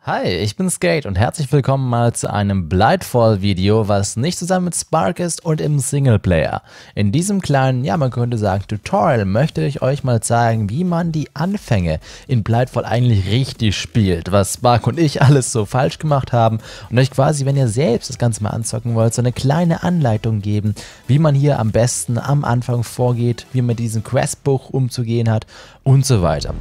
Hi, ich bin Skate und herzlich willkommen mal zu einem Blightfall-Video, was nicht zusammen mit Spark ist und im Singleplayer. In diesem kleinen, ja man könnte sagen Tutorial, möchte ich euch mal zeigen, wie man die Anfänge in Blightfall eigentlich richtig spielt, was Spark und ich alles so falsch gemacht haben und euch quasi, wenn ihr selbst das Ganze mal anzocken wollt, so eine kleine Anleitung geben, wie man hier am besten am Anfang vorgeht, wie man mit diesem Questbuch umzugehen hat und so weiter.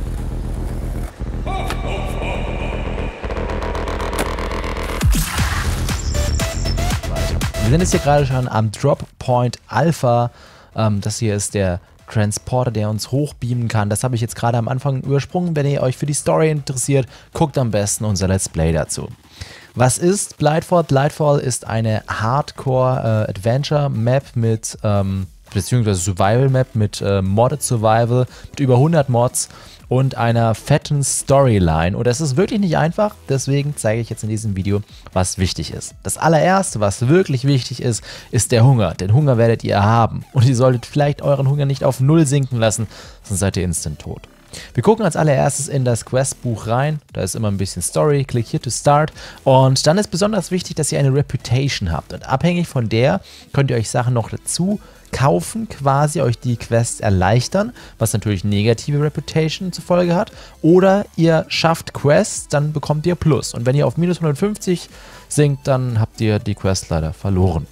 Wir sind jetzt hier gerade schon am Drop Point Alpha. Das hier ist der Transporter, der uns hochbeamen kann. Das habe ich jetzt gerade am Anfang übersprungen. Wenn ihr euch für die Story interessiert, guckt am besten unser Let's Play dazu. Was ist Blightfall? Blightfall ist eine Hardcore-Adventure-Map mit, beziehungsweise Survival-Map mit Modded Survival, mit über 100 Mods und einer fetten Storyline. Und es ist wirklich nicht einfach, deswegen zeige ich jetzt in diesem Video, was wichtig ist. Das allererste, was wirklich wichtig ist, ist der Hunger. Den Hunger werdet ihr haben. Und ihr solltet vielleicht euren Hunger nicht auf 0 sinken lassen, sonst seid ihr instant tot. Wir gucken als allererstes in das Questbuch rein. Da ist immer ein bisschen Story. Klick hier to start. Und dann ist besonders wichtig, dass ihr eine Reputation habt. Und abhängig von der könnt ihr euch Sachen noch dazu kaufen, quasi euch die Quests erleichtern, was natürlich negative Reputation zur Folge hat. Oder ihr schafft Quests, dann bekommt ihr Plus. Und wenn ihr auf minus 150 sinkt, dann habt ihr die Quest leider verloren.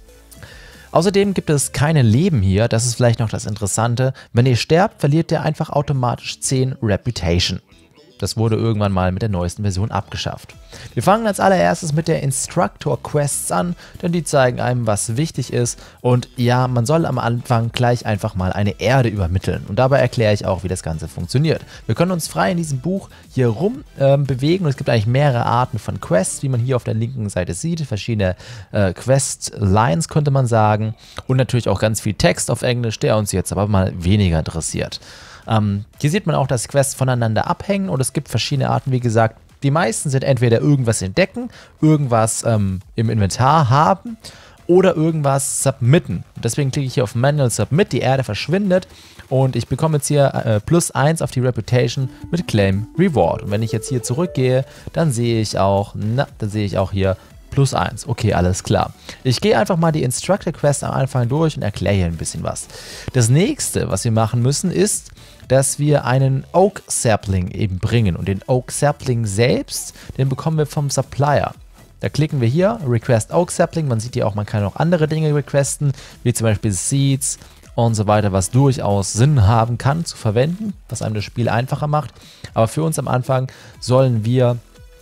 Außerdem gibt es keine Leben hier, das ist vielleicht noch das Interessante. Wenn ihr sterbt, verliert ihr einfach automatisch 10 Reputation. Das wurde irgendwann mal mit der neuesten Version abgeschafft. Wir fangen als allererstes mit der Instructor Quests an, denn die zeigen einem, was wichtig ist. Und ja, man soll am Anfang gleich einfach mal eine Erde übermitteln. Und dabei erkläre ich auch, wie das Ganze funktioniert. Wir können uns frei in diesem Buch hier rum bewegen und es gibt eigentlich mehrere Arten von Quests, wie man hier auf der linken Seite sieht. Verschiedene Quest-Lines könnte man sagen. Und natürlich auch ganz viel Text auf Englisch, der uns jetzt aber mal weniger interessiert. Hier sieht man auch, dass Quests voneinander abhängen und es gibt verschiedene Arten, wie gesagt. Die meisten sind entweder irgendwas entdecken, irgendwas im Inventar haben oder irgendwas submitten. Deswegen klicke ich hier auf Manual Submit, die Erde verschwindet und ich bekomme jetzt hier plus 1 auf die Reputation mit Claim Reward. Und wenn ich jetzt hier zurückgehe, dann sehe ich auch, hier plus 1. Okay, alles klar. Ich gehe einfach mal die Instructor Quest am Anfang durch und erkläre hier ein bisschen was. Das nächste, was wir machen müssen, ist, dass wir einen Oak Sapling eben bringen. Und den Oak Sapling selbst, den bekommen wir vom Supplier. Da klicken wir hier, Request Oak Sapling. Man sieht hier auch, man kann auch andere Dinge requesten, wie zum Beispiel Seeds und so weiter, was durchaus Sinn haben kann zu verwenden, was einem das Spiel einfacher macht. Aber für uns am Anfang sollen wir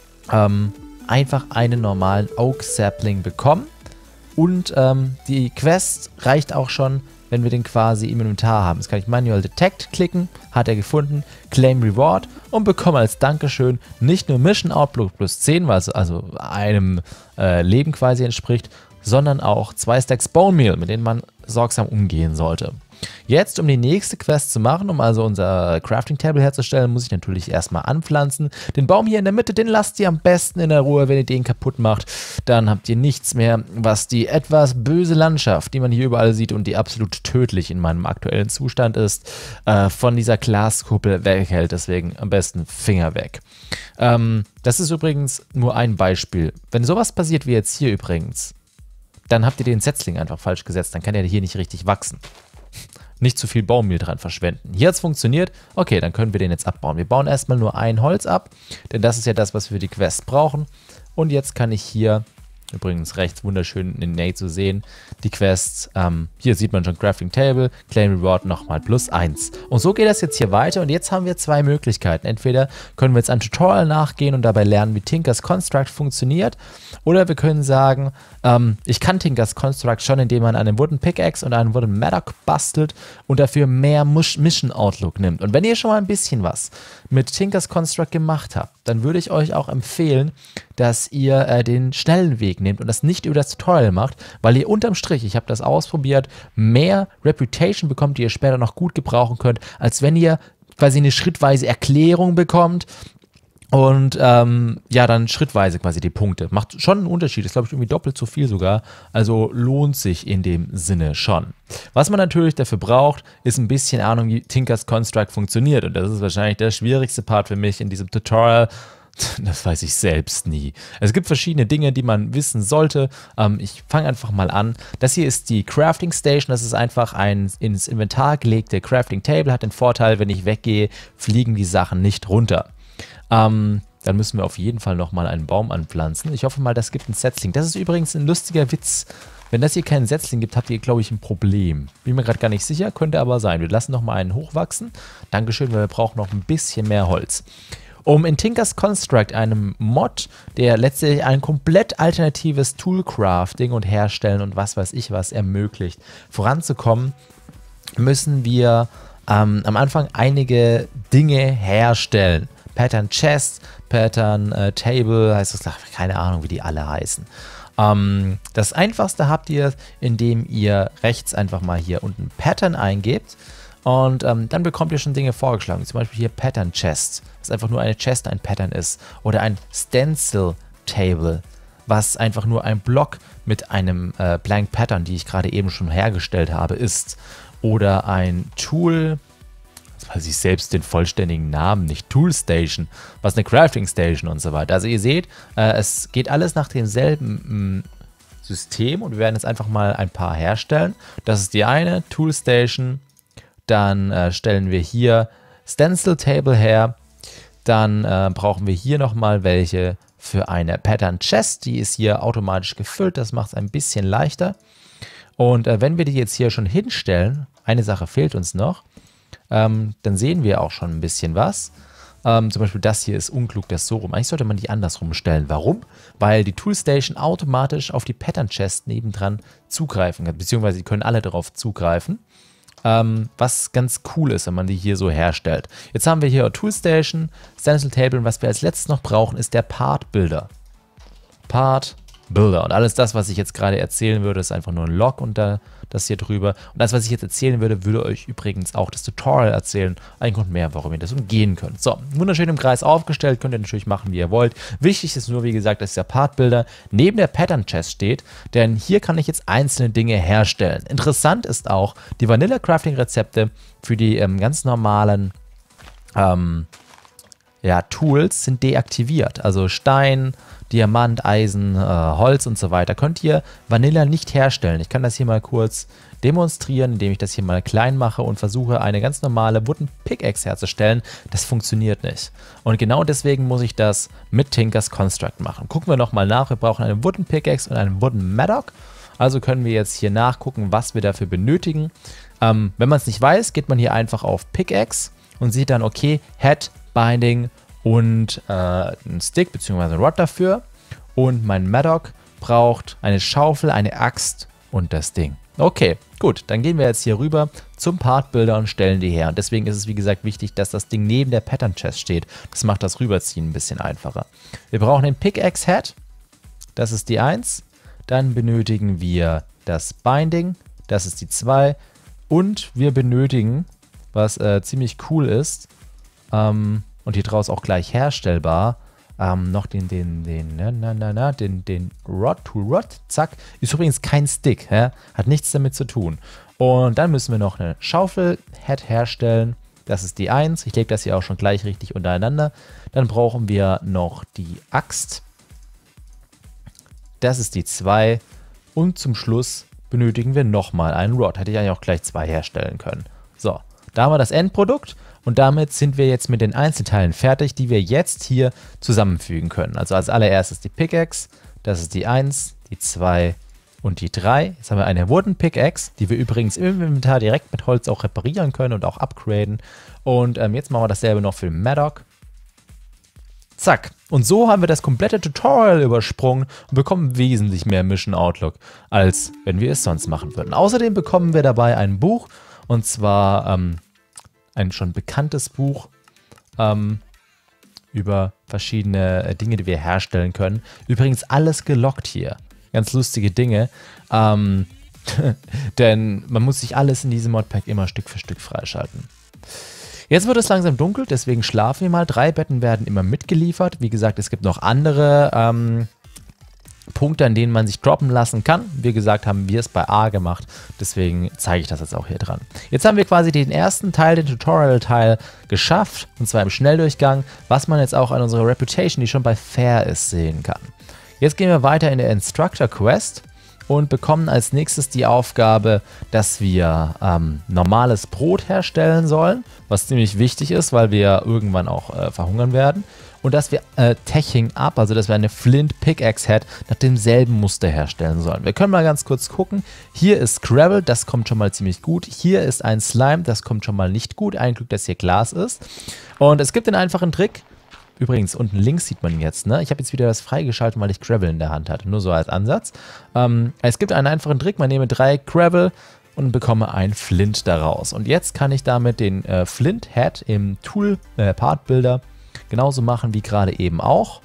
einfach einen normalen Oak Sapling bekommen. Und die Quest reicht auch schon, wenn wir den quasi im Inventar haben. Jetzt kann ich Manual Detect klicken, hat er gefunden, Claim Reward und bekomme als Dankeschön nicht nur Mission Outlook plus 10, was also einem Leben quasi entspricht, sondern auch 2 Stacks Bone Meal, mit denen man sorgsam umgehen sollte. Jetzt, um die nächste Quest zu machen, um also unser Crafting Table herzustellen, muss ich natürlich erstmal anpflanzen. Den Baum hier in der Mitte, den lasst ihr am besten in der Ruhe. Wenn ihr den kaputt macht, dann habt ihr nichts mehr, was die etwas böse Landschaft, die man hier überall sieht und die absolut tödlich in meinem aktuellen Zustand ist, von dieser Glaskuppel weghält. Deswegen am besten Finger weg. Das ist übrigens nur ein Beispiel. Wenn sowas passiert wie jetzt hier übrigens, dann habt ihr den Setzling einfach falsch gesetzt. Dann kann er hier nicht richtig wachsen. Nicht zu viel Baummehl dran verschwenden. Hier hat es funktioniert. Okay, dann können wir den jetzt abbauen. Wir bauen erstmal nur ein Holz ab, denn das ist ja das, was wir für die Quest brauchen. Und jetzt kann ich hier, übrigens rechts wunderschön in Nate zu sehen, die Quests, hier sieht man schon Crafting Table, Claim Reward nochmal plus 1. Und so geht das jetzt hier weiter und jetzt haben wir 2 Möglichkeiten. Entweder können wir jetzt ein Tutorial nachgehen und dabei lernen, wie Tinkers Construct funktioniert, oder wir können sagen, ich kann Tinkers Construct schon, indem man einen Wooden Pickaxe und einen Wooden Mattock bastelt und dafür mehr Mission Outlook nimmt. Und wenn ihr schon mal ein bisschen was mit Tinkers Construct gemacht habt, dann würde ich euch auch empfehlen, dass ihr den schnellen Weg nehmt und das nicht über das Tutorial macht, weil ihr unterm Strich, ich habe das ausprobiert, mehr Reputation bekommt, die ihr später noch gut gebrauchen könnt, als wenn ihr quasi eine schrittweise Erklärung bekommt und ja, dann schrittweise quasi die Punkte. Macht schon einen Unterschied, ist glaube ich irgendwie doppelt so viel sogar, also lohnt sich in dem Sinne schon. Was man natürlich dafür braucht, ist ein bisschen Ahnung, wie Tinkers Construct funktioniert und das ist wahrscheinlich der schwierigste Part für mich in diesem Tutorial. Das weiß ich selbst nie. Es gibt verschiedene Dinge, die man wissen sollte. Ich fange einfach mal an. Das hier ist die Crafting Station. Das ist einfach ein ins Inventar gelegte Crafting Table. Hat den Vorteil, wenn ich weggehe, fliegen die Sachen nicht runter. Dann müssen wir auf jeden Fall nochmal einen Baum anpflanzen. Ich hoffe mal, das gibt ein Setzling. Das ist übrigens ein lustiger Witz. Wenn das hier keinen Setzling gibt, habt ihr, glaube ich, ein Problem. Bin mir gerade gar nicht sicher, könnte aber sein. Wir lassen nochmal einen hochwachsen. Dankeschön, weil wir brauchen noch ein bisschen mehr Holz. Um in Tinker's Construct, einem Mod, der letztlich ein komplett alternatives Toolcrafting und Herstellen und was weiß ich was ermöglicht, voranzukommen, müssen wir am Anfang einige Dinge herstellen. Pattern Chest, Pattern Table, heißt das, keine Ahnung, wie die alle heißen. Das Einfachste habt ihr, indem ihr rechts einfach mal hier unten Pattern eingebt. Und dann bekommt ihr schon Dinge vorgeschlagen, zum Beispiel hier Pattern Chest, was einfach nur eine Chest ein Pattern ist. Oder ein Stencil Table, was einfach nur ein Block mit einem Blank Pattern, die ich gerade eben schon hergestellt habe, ist. Oder ein Tool, jetzt weiß ich selbst den vollständigen Namen nicht, Tool Station, was eine Crafting Station und so weiter. Also ihr seht, es geht alles nach demselben System und wir werden jetzt einfach mal ein paar herstellen. Das ist die eine, Tool Station. Dann stellen wir hier Stencil Table her. Dann brauchen wir hier nochmal welche für eine Pattern Chest. Die ist hier automatisch gefüllt. Das macht es ein bisschen leichter. Und wenn wir die jetzt hier schon hinstellen, eine Sache fehlt uns noch, dann sehen wir auch schon ein bisschen was. Zum Beispiel das hier ist unklug, das so rum. Eigentlich sollte man die andersrum stellen. Warum? Weil die Toolstation automatisch auf die Pattern Chest nebendran zugreifen kann. Beziehungsweise die können alle darauf zugreifen. Was ganz cool ist, wenn man die hier so herstellt. Jetzt haben wir hier Toolstation, Stencil Table und was wir als letztes noch brauchen, ist der Part Builder. Part Builder. Und alles das, was ich jetzt gerade erzählen würde, ist einfach nur ein Log unter das hier drüber. Und das, was ich jetzt erzählen würde, würde euch übrigens auch das Tutorial erzählen. Ein Grund mehr, warum ihr das umgehen könnt. So, wunderschön im Kreis aufgestellt, könnt ihr natürlich machen, wie ihr wollt. Wichtig ist nur, wie gesagt, dass der Part Builder neben der Pattern Chest steht, denn hier kann ich jetzt einzelne Dinge herstellen. Interessant ist auch, die Vanilla Crafting Rezepte für die ganz normalen Tools sind deaktiviert. Also Stein, Diamant, Eisen, Holz und so weiter könnt ihr Vanilla nicht herstellen. Ich kann das hier mal kurz demonstrieren, indem ich das hier mal klein mache und versuche, eine ganz normale Wooden Pickaxe herzustellen. Das funktioniert nicht. Und genau deswegen muss ich das mit Tinker's Construct machen. Gucken wir nochmal nach. Wir brauchen eine Wooden Pickaxe und einen Wooden Mattock. Also können wir jetzt hier nachgucken, was wir dafür benötigen. Wenn man es nicht weiß, geht man hier einfach auf Pickaxe und sieht dann, okay, Head, Binding und einen Stick bzw. ein Rod dafür. Und mein Mattock braucht eine Schaufel, eine Axt und das Ding. Okay, gut, dann gehen wir jetzt hier rüber zum Part Builder und stellen die her. Und deswegen ist es, wie gesagt, wichtig, dass das Ding neben der Pattern Chest steht. Das macht das Rüberziehen ein bisschen einfacher. Wir brauchen den Pickaxe Head, das ist die 1. Dann benötigen wir das Binding, das ist die 2. Und wir benötigen, was ziemlich cool ist, und hier draus auch gleich herstellbar, noch den Rod, Tool Rod, zack, ist übrigens kein Stick, hat nichts damit zu tun. Und dann müssen wir noch eine Schaufel-Head herstellen, das ist die 1, ich lege das hier auch schon gleich richtig untereinander. Dann brauchen wir noch die Axt, das ist die 2 und zum Schluss benötigen wir nochmal einen Rod, hätte ich eigentlich auch gleich 2 herstellen können. So, da haben wir das Endprodukt. Und damit sind wir jetzt mit den Einzelteilen fertig, die wir jetzt hier zusammenfügen können. Also als allererstes die Pickaxe, das ist die 1, die 2 und die 3. Jetzt haben wir eine Wooden Pickaxe, die wir übrigens im Inventar direkt mit Holz auch reparieren können und auch upgraden. Und jetzt machen wir dasselbe noch für den Mattock. Zack. Und so haben wir das komplette Tutorial übersprungen und bekommen wesentlich mehr Mission Outlook, als wenn wir es sonst machen würden. Außerdem bekommen wir dabei ein Buch, und zwar ein schon bekanntes Buch über verschiedene Dinge, die wir herstellen können. Übrigens alles gelockt hier. Ganz lustige Dinge. Denn man muss sich alles in diesem Modpack immer Stück für Stück freischalten. Jetzt wird es langsam dunkel, deswegen schlafen wir mal. 3 Betten werden immer mitgeliefert. Wie gesagt, es gibt noch andere Punkte, an denen man sich droppen lassen kann. Wie gesagt, haben wir es bei A gemacht, deswegen zeige ich das jetzt auch hier dran. Jetzt haben wir quasi den ersten Teil, den Tutorial-Teil, geschafft, und zwar im Schnelldurchgang, was man jetzt auch an unserer Reputation, die schon bei Fair ist, sehen kann. Jetzt gehen wir weiter in der Instructor Quest und bekommen als nächstes die Aufgabe, dass wir normales Brot herstellen sollen, was ziemlich wichtig ist, weil wir irgendwann auch verhungern werden. Und dass wir Teching Up, also dass wir eine Flint Pickaxe Head nach demselben Muster herstellen sollen. Wir können mal ganz kurz gucken. Hier ist Gravel, das kommt schon mal ziemlich gut. Hier ist ein Slime, das kommt schon mal nicht gut. Ein Glück, dass hier Glas ist. Und es gibt einen einfachen Trick. Übrigens, unten links sieht man jetzt, ne? Ich habe jetzt wieder das freigeschaltet, weil ich Gravel in der Hand hatte. Nur so als Ansatz. Es gibt einen einfachen Trick. Man nehme 3 Gravel und bekomme ein Flint daraus. Und jetzt kann ich damit den Flint Head im Tool Part Builder genauso machen wie gerade eben auch.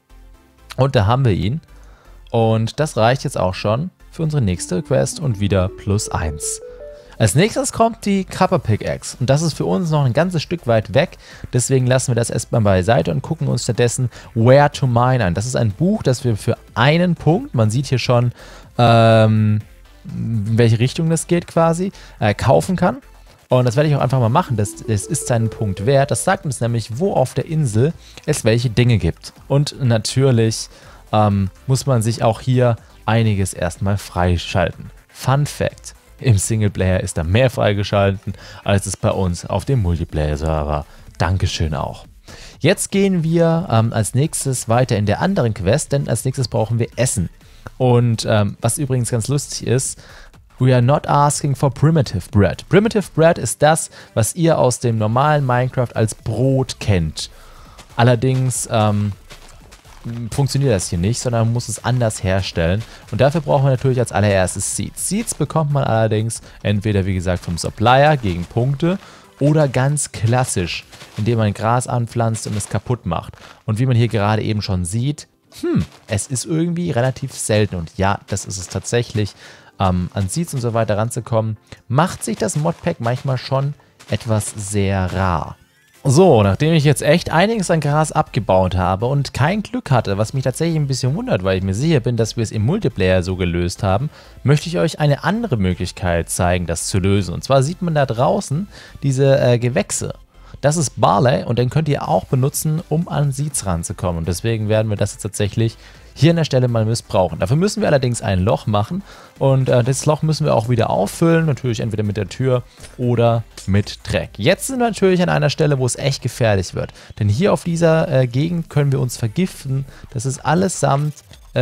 Und da haben wir ihn. Und das reicht jetzt auch schon für unsere nächste Quest und wieder +1. Als nächstes kommt die Copper Pickaxe. Und das ist für uns noch ein ganzes Stück weit weg. Deswegen lassen wir das erstmal beiseite und gucken uns stattdessen Where to Mine an. Das ist ein Buch, das wir für einen Punkt, man sieht hier schon, in welche Richtung das geht quasi, kaufen kann. Und das werde ich auch einfach mal machen. Das ist seinen Punkt wert. Das sagt uns nämlich, wo auf der Insel es welche Dinge gibt. Und natürlich muss man sich auch hier einiges erstmal freischalten. Fun Fact: Im Singleplayer ist da mehr freigeschalten, als es bei uns auf dem Multiplayer-Server. Dankeschön auch. Jetzt gehen wir als nächstes weiter in der anderen Quest, denn als nächstes brauchen wir Essen. Und was übrigens ganz lustig ist, we are not asking for primitive bread. Primitive bread ist das, was ihr aus dem normalen Minecraft als Brot kennt. Allerdings funktioniert das hier nicht, sondern man muss es anders herstellen. Und dafür brauchen wir natürlich als allererstes Seeds. Seeds bekommt man allerdings entweder, wie gesagt, vom Supplier gegen Punkte oder ganz klassisch, indem man Gras anpflanzt und es kaputt macht. Und wie man hier gerade eben schon sieht, es ist irgendwie relativ selten. Und ja, das ist es tatsächlich. An Seeds und so weiter ranzukommen, macht sich das Modpack manchmal schon etwas sehr rar. So, nachdem ich jetzt echt einiges an Gras abgebaut habe und kein Glück hatte, was mich tatsächlich ein bisschen wundert, weil ich mir sicher bin, dass wir es im Multiplayer so gelöst haben, möchte ich euch eine andere Möglichkeit zeigen, das zu lösen. Und zwar sieht man da draußen diese Gewächse. Das ist Barley und den könnt ihr auch benutzen, um an Seeds ranzukommen. Und deswegen werden wir das jetzt tatsächlich hier an der Stelle mal missbrauchen. Dafür müssen wir allerdings ein Loch machen und das Loch müssen wir auch wieder auffüllen, natürlich entweder mit der Tür oder mit Dreck. Jetzt sind wir natürlich an einer Stelle, wo es echt gefährlich wird, denn hier auf dieser Gegend können wir uns vergiften. Das ist allesamt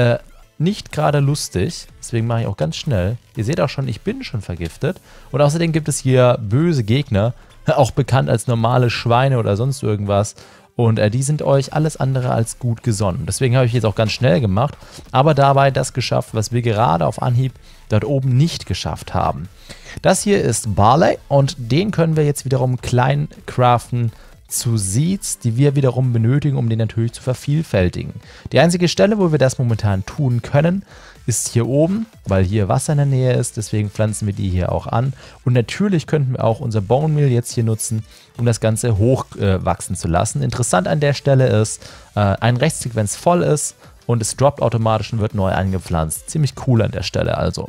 nicht gerade lustig, deswegen mache ich auch ganz schnell. Ihr seht auch schon, ich bin schon vergiftet und außerdem gibt es hier böse Gegner, auch bekannt als normale Schweine oder sonst irgendwas. Und die sind euch alles andere als gut gesonnen. Deswegen habe ich jetzt auch ganz schnell gemacht, aber dabei das geschafft, was wir gerade auf Anhieb dort oben nicht geschafft haben. Das hier ist Barley und den können wir jetzt wiederum klein craften zu Seeds, die wir wiederum benötigen, um den natürlich zu vervielfältigen. Die einzige Stelle, wo wir das momentan tun können, ist hier oben, weil hier Wasser in der Nähe ist, deswegen pflanzen wir die hier auch an. Und natürlich könnten wir auch unser Bone Meal jetzt hier nutzen, um das Ganze hochwachsen zu lassen. Interessant an der Stelle ist, ein Rechtssequenz voll ist und es droppt automatisch und wird neu angepflanzt. Ziemlich cool an der Stelle also.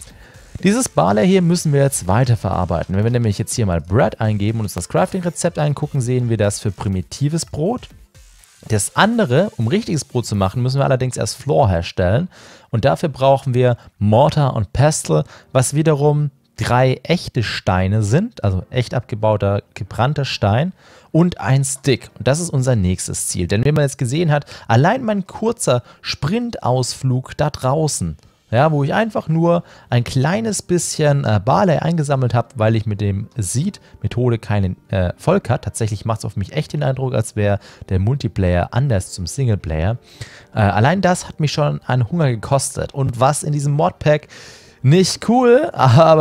Dieses Barley hier müssen wir jetzt weiterverarbeiten. Wenn wir nämlich jetzt hier mal Bread eingeben und uns das Crafting-Rezept angucken, sehen wir das für primitives Brot. Das andere, um richtiges Brot zu machen, müssen wir allerdings erst Floor herstellen. Und dafür brauchen wir Mortar und Pestle, was wiederum 3 echte Steine sind, also echt abgebauter, gebrannter Stein und ein Stick. Und das ist unser nächstes Ziel. Denn wie man jetzt gesehen hat, allein mein kurzer Sprintausflug da draußen, ja, wo ich einfach nur ein kleines bisschen Barley eingesammelt habe, weil ich mit dem Seed-Methode keinen Erfolg hatte. Tatsächlich macht es auf mich echt den Eindruck, als wäre der Multiplayer anders zum Singleplayer. Allein das hat mich schon an Hunger gekostet. Und was in diesem Modpack nicht cool,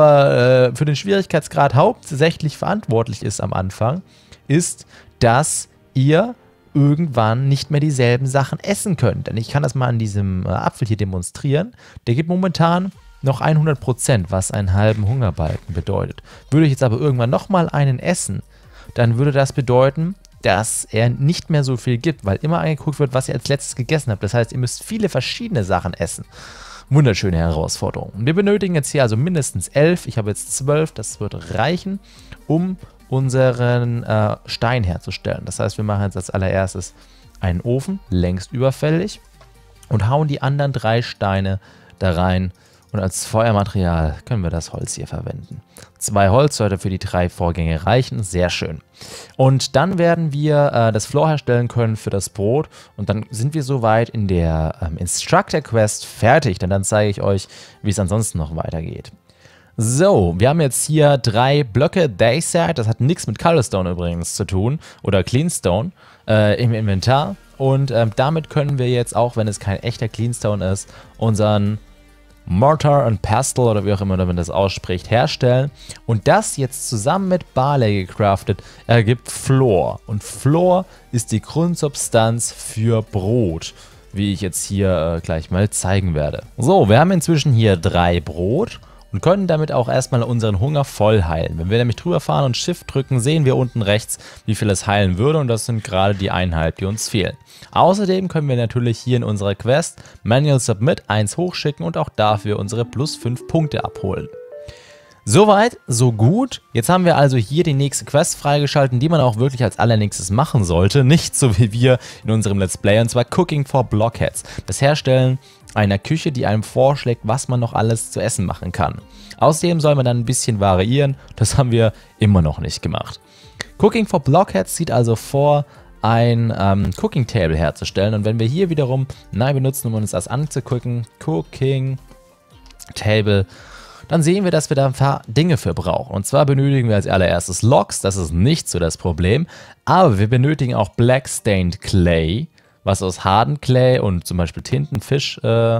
aber für den Schwierigkeitsgrad hauptsächlich verantwortlich ist am Anfang, ist, dass ihr irgendwann nicht mehr dieselben Sachen essen könnt. Denn ich kann das mal an diesem Apfel hier demonstrieren. Der gibt momentan noch 100%, was einen halben Hungerbalken bedeutet. Würde ich jetzt aber irgendwann nochmal einen essen, dann würde das bedeuten, dass er nicht mehr so viel gibt, weil immer angeguckt wird, was ihr als letztes gegessen habt. Das heißt, ihr müsst viele verschiedene Sachen essen. Wunderschöne Herausforderung. Wir benötigen jetzt hier also mindestens 11. Ich habe jetzt 12. Das wird reichen, um unseren Stein herzustellen. Das heißt, wir machen jetzt als allererstes einen Ofen, längst überfällig, und hauen die anderen 3 Steine da rein. Und als Feuermaterial können wir das Holz hier verwenden. 2 Holz sollte für die 3 Vorgänge reichen. Sehr schön. Und dann werden wir das Floor herstellen können für das Brot. Und dann sind wir soweit in der Instructor Quest fertig. Denn dann zeige ich euch, wie es ansonsten noch weitergeht. So, wir haben jetzt hier 3 Blöcke Dayset. Das hat nichts mit Colorstone übrigens zu tun. Oder Cleanstone im Inventar. Und damit können wir jetzt, auch wenn es kein echter Cleanstone ist, unseren Mortar and Pestle oder wie auch immer man das ausspricht, herstellen. Und das jetzt zusammen mit Barley gecraftet ergibt Floor. Und Floor ist die Grundsubstanz für Brot, wie ich jetzt hier gleich mal zeigen werde. So, wir haben inzwischen hier 3 Brot und können damit auch erstmal unseren Hunger voll heilen. Wenn wir nämlich drüber fahren und Shift drücken, sehen wir unten rechts, wie viel es heilen würde, und das sind gerade die 1,5, die uns fehlen. Außerdem können wir natürlich hier in unserer Quest Manual Submit 1 hochschicken und auch dafür unsere plus 5 Punkte abholen. Soweit, so gut. Jetzt haben wir also hier die nächste Quest freigeschalten, die man auch wirklich als allernächstes machen sollte. Nicht so wie wir in unserem Let's Play, und zwar Cooking for Blockheads. Das Herstellen einer Küche, die einem vorschlägt, was man noch alles zu essen machen kann. Außerdem soll man dann ein bisschen variieren. Das haben wir immer noch nicht gemacht. Cooking for Blockheads sieht also vor, ein Cooking Table herzustellen. Und wenn wir hier wiederum Nein benutzen, um uns das anzugucken, Cooking Table, dann sehen wir, dass wir da ein paar Dinge für brauchen. Und zwar benötigen wir als allererstes Logs, das ist nicht so das Problem, aber wir benötigen auch Black Stained Clay, was aus Hardened Clay und zum Beispiel Tintenfisch-Tinte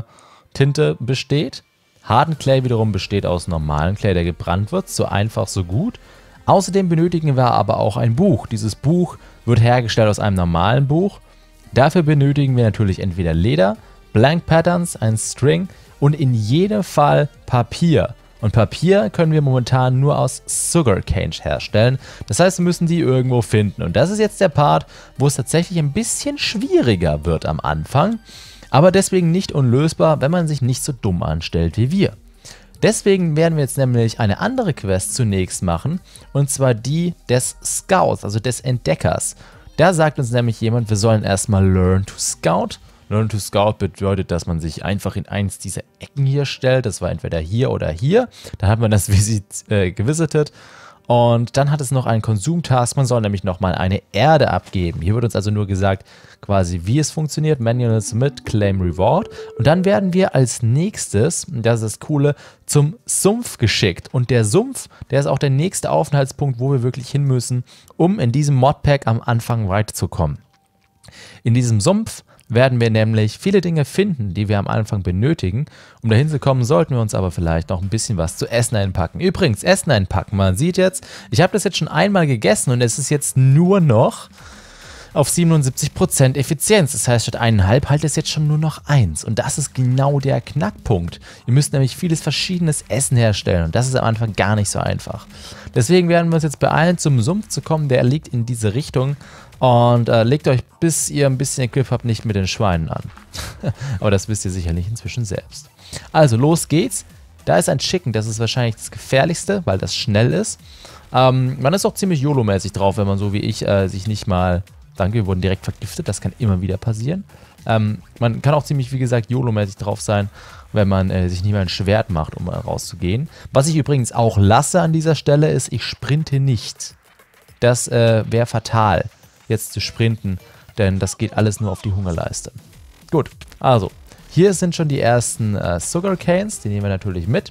besteht. Hardened Clay wiederum besteht aus normalen Clay, der gebrannt wird, so einfach, so gut. Außerdem benötigen wir aber auch ein Buch. Dieses Buch wird hergestellt aus einem normalen Buch. Dafür benötigen wir natürlich entweder Leder, Blank Patterns, ein String und in jedem Fall Papier. Und Papier können wir momentan nur aus Sugarcane herstellen. Das heißt, wir müssen die irgendwo finden. Und das ist jetzt der Part, wo es tatsächlich ein bisschen schwieriger wird am Anfang. Aber deswegen nicht unlösbar, wenn man sich nicht so dumm anstellt wie wir. Deswegen werden wir jetzt nämlich eine andere Quest zunächst machen. Und zwar die des Scouts, also des Entdeckers. Da sagt uns nämlich jemand, wir sollen erstmal Learn to Scout. Learn to Scout bedeutet, dass man sich einfach in eins dieser Ecken hier stellt. Das war entweder hier oder hier. Dann hat man das gevisitet. Und dann hat es noch einen Konsumtask. Man soll nämlich nochmal eine Erde abgeben. Hier wird uns also nur gesagt, quasi wie es funktioniert. Manual Submit, Claim Reward. Und dann werden wir als nächstes, und das ist das Coole, zum Sumpf geschickt. Und der Sumpf, der ist auch der nächste Aufenthaltspunkt, wo wir wirklich hin müssen, um in diesem Modpack am Anfang weiterzukommen. In diesem Sumpf werden wir nämlich viele Dinge finden, die wir am Anfang benötigen. Um dahin zu kommen, sollten wir uns aber vielleicht noch ein bisschen was zu essen einpacken. Übrigens, Essen einpacken, man sieht jetzt, ich habe das jetzt schon einmal gegessen und es ist jetzt nur noch auf 77% Effizienz. Das heißt, statt 1,5 halt es jetzt schon nur noch 1. Und das ist genau der Knackpunkt. Ihr müsst nämlich vieles verschiedenes Essen herstellen und das ist am Anfang gar nicht so einfach. Deswegen werden wir uns jetzt beeilen, zum Sumpf zu kommen. Der liegt in diese Richtung. Und legt euch, bis ihr ein bisschen Equip habt, nicht mit den Schweinen an. Aber das wisst ihr sicherlich inzwischen selbst. Also, los geht's. Da ist ein Chicken, das ist wahrscheinlich das Gefährlichste, weil das schnell ist. Man ist auch ziemlich YOLO-mäßig drauf, wenn man so wie ich sich nicht mal... Danke, wir wurden direkt vergiftet, das kann immer wieder passieren. Man kann auch ziemlich, wie gesagt, YOLO-mäßig drauf sein, wenn man sich nicht mal ein Schwert macht, um rauszugehen. Was ich übrigens auch lasse an dieser Stelle ist, ich sprinte nicht. Das wäre fatal, jetzt zu sprinten, denn das geht alles nur auf die Hungerleiste. Gut, also, hier sind schon die ersten Sugarcanes, die nehmen wir natürlich mit.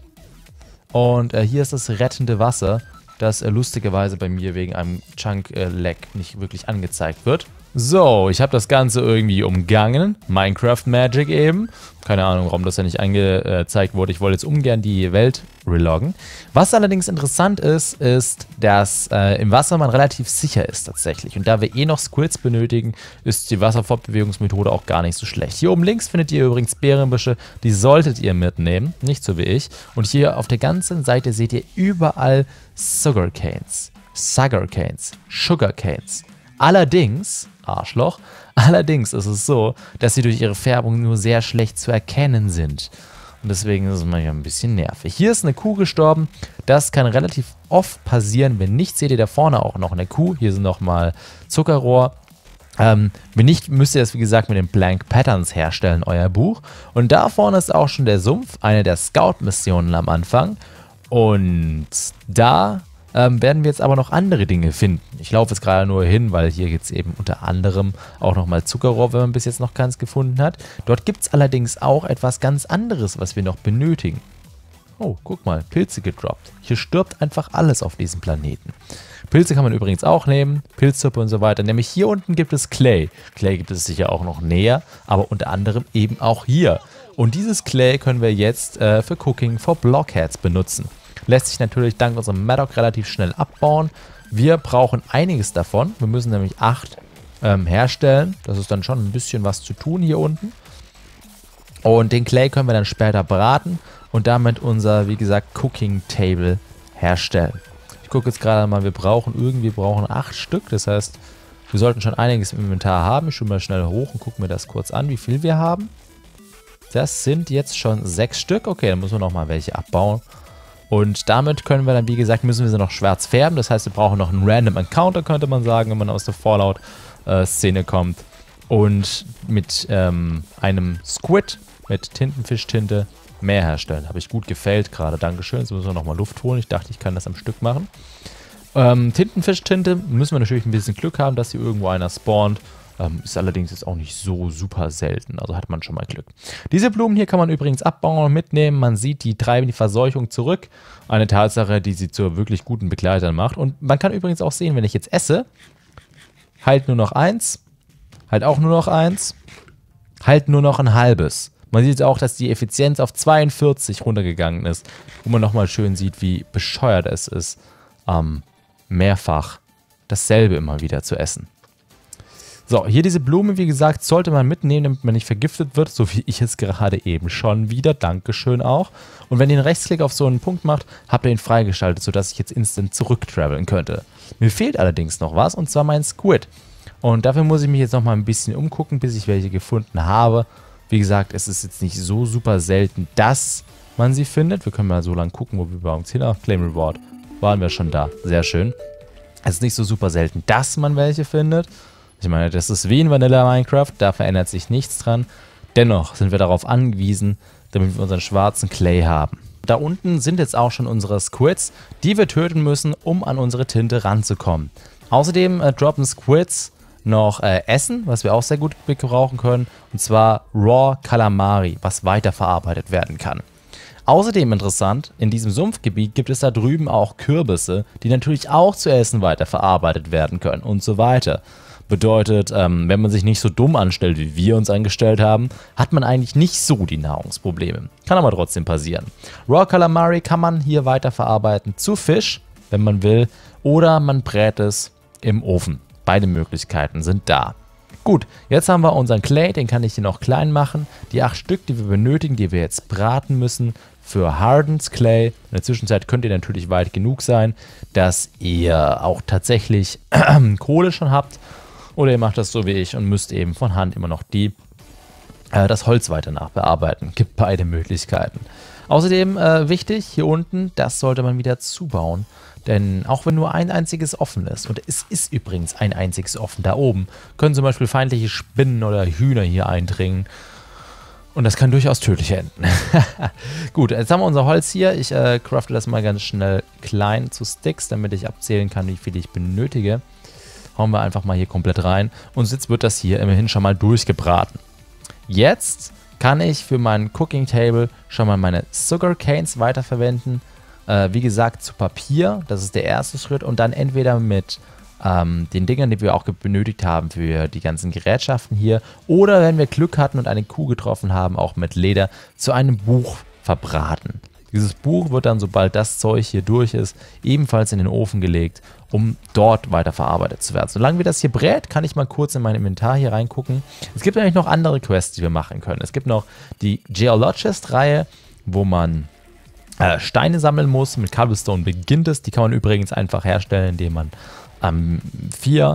Und hier ist das rettende Wasser, das lustigerweise bei mir wegen einem Chunk-Lag nicht wirklich angezeigt wird. So, ich habe das Ganze irgendwie umgangen. Minecraft Magic eben. Keine Ahnung, warum das ja nicht angezeigt wurde. Ich wollte jetzt ungern die Welt reloggen. Was allerdings interessant ist, ist, dass im Wasser man relativ sicher ist tatsächlich. Und da wir noch Squids benötigen, ist die Wasserfortbewegungsmethode auch gar nicht so schlecht. Hier oben links findet ihr übrigens Beerenbüsche. Die solltet ihr mitnehmen, nicht so wie ich. Und hier auf der ganzen Seite seht ihr überall Sugarcanes. Allerdings, Arschloch, allerdings ist es so, dass sie durch ihre Färbung nur sehr schlecht zu erkennen sind. Und deswegen ist es manchmal ein bisschen nervig. Hier ist eine Kuh gestorben. Das kann relativ oft passieren. Wenn nicht, seht ihr da vorne auch noch eine Kuh. Hier sind nochmal Zuckerrohr. Wenn nicht, müsst ihr das, wie gesagt, mit den Blank Patterns herstellen, euer Buch. Und da vorne ist auch schon der Sumpf, eine der Scout-Missionen am Anfang. Und da werden wir jetzt aber noch andere Dinge finden. Ich laufe jetzt gerade nur hin, weil hier gibt es eben unter anderem auch nochmal Zuckerrohr, wenn man bis jetzt noch keins gefunden hat. Dort gibt es allerdings auch etwas ganz anderes, was wir noch benötigen. Oh, guck mal, Pilze gedroppt. Hier stirbt einfach alles auf diesem Planeten. Pilze kann man übrigens auch nehmen, Pilzsuppe und so weiter. Nämlich hier unten gibt es Clay. Clay gibt es sicher auch noch näher, aber unter anderem eben auch hier. Und dieses Clay können wir jetzt für Cooking for Blockheads benutzen. Lässt sich natürlich dank unserem Maddock relativ schnell abbauen. Wir brauchen einiges davon. Wir müssen nämlich 8 herstellen. Das ist dann schon ein bisschen was zu tun hier unten. Und den Clay können wir dann später braten und damit unser, wie gesagt, Cooking Table herstellen. Ich gucke jetzt gerade mal, wir brauchen 8 Stück. Das heißt, wir sollten schon einiges im Inventar haben. Ich schaue mal schnell hoch und gucke mir das kurz an, wie viel wir haben. Das sind jetzt schon 6 Stück. Okay, dann müssen wir nochmal welche abbauen. Und damit können wir dann, wie gesagt, müssen wir sie noch schwarz färben. Das heißt, wir brauchen noch einen Random Encounter, könnte man sagen, wenn man aus der Fallout-Szene kommt. Und mit einem Squid mit Tintenfischtinte mehr herstellen. Habe ich gut gefällt gerade. Dankeschön. Jetzt müssen wir nochmal Luft holen. Ich dachte, ich kann das am Stück machen. Tintenfischtinte müssen wir natürlich ein bisschen Glück haben, dass hier irgendwo einer spawnt. Ist allerdings jetzt auch nicht so super selten, also hat man schon mal Glück. Diese Blumen hier kann man übrigens abbauen und mitnehmen. Man sieht, die treiben die Verseuchung zurück. Eine Tatsache, die sie zu wirklich guten Begleitern macht. Und man kann übrigens auch sehen, wenn ich jetzt esse, halt nur noch 1, halt auch nur noch 1, halt nur noch ein halbes. Man sieht auch, dass die Effizienz auf 42 runtergegangen ist, wo man nochmal schön sieht, wie bescheuert es ist, mehrfach dasselbe immer wieder zu essen. So, hier diese Blume, wie gesagt, sollte man mitnehmen, damit man nicht vergiftet wird, so wie ich es gerade eben schon wieder. Dankeschön auch. Und wenn ihr einen Rechtsklick auf so einen Punkt macht, habt ihr ihn freigeschaltet, sodass ich jetzt instant zurücktraveln könnte. Mir fehlt allerdings noch was, und zwar mein Squid. Und dafür muss ich mich jetzt noch mal ein bisschen umgucken, bis ich welche gefunden habe. Wie gesagt, es ist jetzt nicht so super selten, dass man sie findet. Wir können mal so lange gucken, wo wir bei uns hin. Ach, Claim Reward. Waren wir schon da. Sehr schön. Es ist nicht so super selten, dass man welche findet. Ich meine, das ist wie in Vanilla Minecraft, da verändert sich nichts dran. Dennoch sind wir darauf angewiesen, damit wir unseren schwarzen Clay haben. Da unten sind jetzt auch schon unsere Squids, die wir töten müssen, um an unsere Tinte ranzukommen. Außerdem droppen Squids noch Essen, was wir auch sehr gut gebrauchen können, und zwar Raw Calamari, was weiterverarbeitet werden kann. Außerdem interessant, in diesem Sumpfgebiet gibt es da drüben auch Kürbisse, die natürlich auch zu Essen weiterverarbeitet werden können und so weiter. Bedeutet, wenn man sich nicht so dumm anstellt, wie wir uns angestellt haben, hat man eigentlich nicht so die Nahrungsprobleme. Kann aber trotzdem passieren. Raw Calamari kann man hier weiterverarbeiten zu Fisch, wenn man will, oder man brät es im Ofen. Beide Möglichkeiten sind da. Gut, jetzt haben wir unseren Clay, den kann ich hier noch klein machen. Die 8 Stück, die wir benötigen, die wir jetzt braten müssen für Hardened Clay. In der Zwischenzeit könnt ihr natürlich weit genug sein, dass ihr auch tatsächlich Kohle schon habt. Oder ihr macht das so wie ich und müsst eben von Hand immer noch das Holz weiter nachbearbeiten. Gibt beide Möglichkeiten. Außerdem wichtig, hier unten, das sollte man wieder zubauen. Denn auch wenn nur ein einziges offen ist, und es ist übrigens ein einziges offen da oben, können zum Beispiel feindliche Spinnen oder Hühner hier eindringen. Und das kann durchaus tödlich enden. Gut, jetzt haben wir unser Holz hier. Ich crafte das mal ganz schnell klein zu Sticks, damit ich abzählen kann, wie viel ich benötige. Hauen wir einfach mal hier komplett rein. Und jetzt wird das hier immerhin schon mal durchgebraten. Jetzt kann ich für mein Cooking Table schon mal meine Sugar Canes weiterverwenden. Wie gesagt, zu Papier. Das ist der erste Schritt. Und dann entweder mit den Dingern, die wir auch benötigt haben für die ganzen Gerätschaften hier. Oder wenn wir Glück hatten und eine Kuh getroffen haben, auch mit Leder zu einem Buch verbraten. Dieses Buch wird dann, sobald das Zeug hier durch ist, ebenfalls in den Ofen gelegt, um dort weiterverarbeitet zu werden. Solange wir das hier brät, kann ich mal kurz in mein Inventar hier reingucken. Es gibt nämlich noch andere Quests, die wir machen können. Es gibt noch die Geologist-Reihe, wo man Steine sammeln muss. Mit Cobblestone beginnt es. Die kann man übrigens einfach herstellen, indem man 4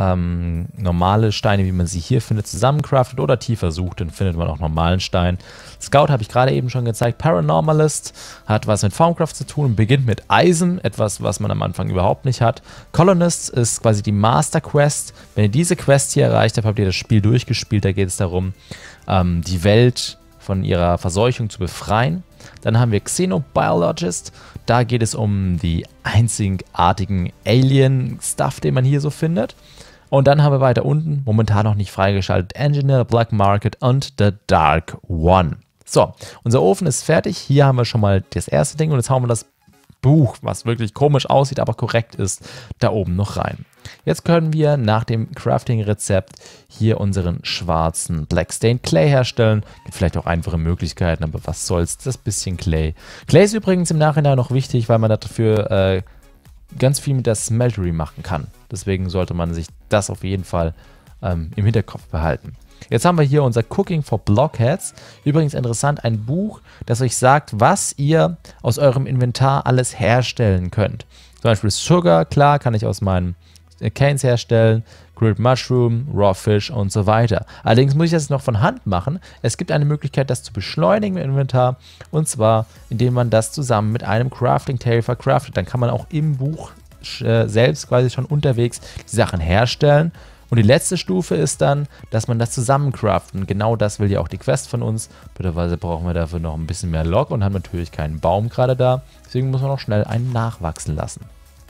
normale Steine, wie man sie hier findet, zusammencraftet oder tiefer sucht, dann findet man auch normalen Stein. Scout habe ich gerade eben schon gezeigt. Paranormalist hat was mit Formcraft zu tun und beginnt mit Eisen, etwas, was man am Anfang überhaupt nicht hat. Colonist ist quasi die Master Quest. Wenn ihr diese Quest hier erreicht habt, habt ihr das Spiel durchgespielt. Da geht es darum, die Welt von ihrer Verseuchung zu befreien. Dann haben wir Xenobiologist. Da geht es um die einzigartigen Alien-Stuff, den man hier so findet. Und dann haben wir weiter unten, momentan noch nicht freigeschaltet, Engineer, Black Market und The Dark One. So, unser Ofen ist fertig. Hier haben wir schon mal das erste Ding und jetzt hauen wir das Buch, was wirklich komisch aussieht, aber korrekt ist, da oben noch rein. Jetzt können wir nach dem Crafting-Rezept hier unseren schwarzen Black Stained Clay herstellen. Gibt vielleicht auch einfache Möglichkeiten, aber was soll's, das bisschen Clay. Clay ist übrigens im Nachhinein noch wichtig, weil man dafür ganz viel mit der Smeltery machen kann. Deswegen sollte man sich das auf jeden Fall im Hinterkopf behalten. Jetzt haben wir hier unser Cooking for Blockheads. Übrigens interessant, ein Buch, das euch sagt, was ihr aus eurem Inventar alles herstellen könnt. Zum Beispiel Sugar, klar, kann ich aus meinen Canes herstellen, Grilled Mushroom, Raw Fish und so weiter. Allerdings muss ich das noch von Hand machen. Es gibt eine Möglichkeit, das zu beschleunigen im Inventar, und zwar, indem man das zusammen mit einem Crafting Table verkraftet. Dann kann man auch im Buch selbst quasi schon unterwegs die Sachen herstellen. Und die letzte Stufe ist dann, dass man das zusammencraften. Genau das will ja auch die Quest von uns. Bitterweise brauchen wir dafür noch ein bisschen mehr Log und haben natürlich keinen Baum gerade da. Deswegen muss man noch schnell einen nachwachsen lassen.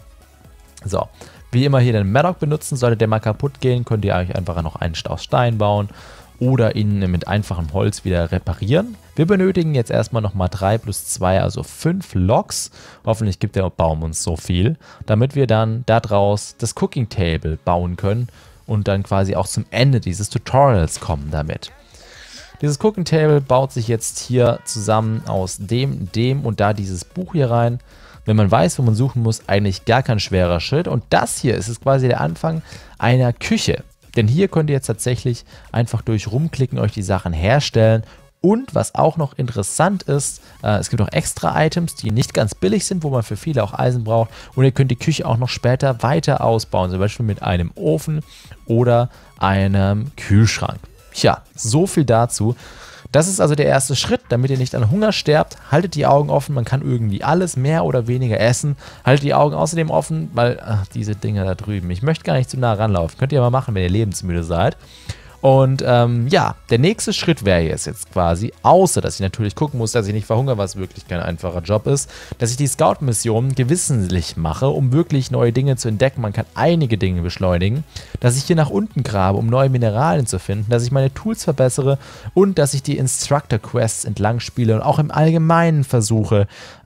So, wie immer hier den Maddock benutzen. Sollte der mal kaputt gehen, könnt ihr euch einfach noch einen aus Stein bauen oder ihn mit einfachem Holz wieder reparieren. Wir benötigen jetzt erstmal nochmal 3 plus 2, also 5 Logs. Hoffentlich gibt der Baum uns so viel, damit wir dann daraus das Cooking Table bauen können und dann quasi auch zum Ende dieses Tutorials kommen damit. Dieses Cooking Table baut sich jetzt hier zusammen aus dem und da dieses Buch hier rein. Wenn man weiß, wo man suchen muss, eigentlich gar kein schwerer Schritt. Und das hier ist quasi der Anfang einer Küche. Denn hier könnt ihr jetzt tatsächlich einfach durch Rumklicken euch die Sachen herstellen. Und was auch noch interessant ist, es gibt auch extra Items, die nicht ganz billig sind, wo man für viele auch Eisen braucht. Und ihr könnt die Küche auch noch später weiter ausbauen, zum Beispiel mit einem Ofen oder einem Kühlschrank. Tja, so viel dazu. Das ist also der erste Schritt, damit ihr nicht an Hunger sterbt. Haltet die Augen offen, man kann irgendwie alles mehr oder weniger essen. Haltet die Augen außerdem offen, weil diese Dinger da drüben, ich möchte gar nicht zu nah ranlaufen. Könnt ihr mal machen, wenn ihr lebensmüde seid. Und ja, der nächste Schritt wäre jetzt quasi, außer dass ich natürlich gucken muss, dass ich nicht verhungere, was wirklich kein einfacher Job ist, dass ich die Scout-Mission gewissentlich mache, um wirklich neue Dinge zu entdecken. Man kann einige Dinge beschleunigen, dass ich hier nach unten grabe, um neue Mineralien zu finden, dass ich meine Tools verbessere und dass ich die Instructor-Quests entlang spiele und auch im Allgemeinen versuche,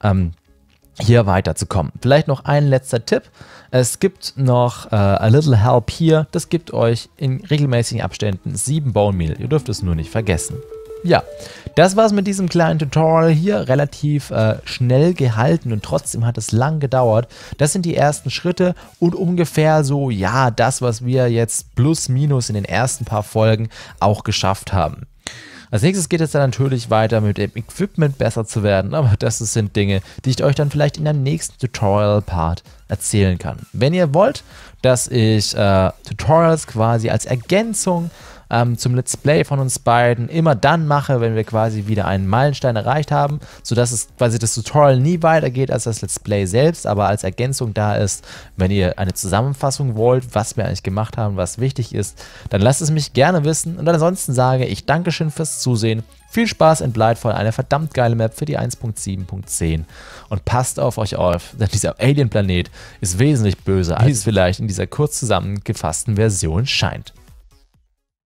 hier weiterzukommen. Vielleicht noch ein letzter Tipp. Es gibt noch a little help hier. Das gibt euch in regelmäßigen Abständen 7 Bone Meal. Ihr dürft es nur nicht vergessen. Ja, das war's mit diesem kleinen Tutorial hier. Relativ schnell gehalten und trotzdem hat es lang gedauert. Das sind die ersten Schritte und ungefähr so, ja, das, was wir jetzt plus minus in den ersten paar Folgen auch geschafft haben. Als nächstes geht es dann natürlich weiter mit dem Equipment besser zu werden, aber das sind Dinge, die ich euch dann vielleicht in der nächsten Tutorial-Part erzählen kann. Wenn ihr wollt, dass ich Tutorials quasi als Ergänzung zum Let's Play von uns beiden immer dann mache, wenn wir quasi wieder einen Meilenstein erreicht haben, sodass es quasi das Tutorial nie weitergeht als das Let's Play selbst, aber als Ergänzung da ist, wenn ihr eine Zusammenfassung wollt, was wir eigentlich gemacht haben, was wichtig ist, dann lasst es mich gerne wissen und ansonsten sage ich Dankeschön fürs Zusehen. Viel Spaß in Blightfall, eine verdammt geile Map für die 1.7.10 und passt auf euch auf, denn dieser Alien-Planet ist wesentlich böser, als es vielleicht in dieser kurz zusammengefassten Version scheint.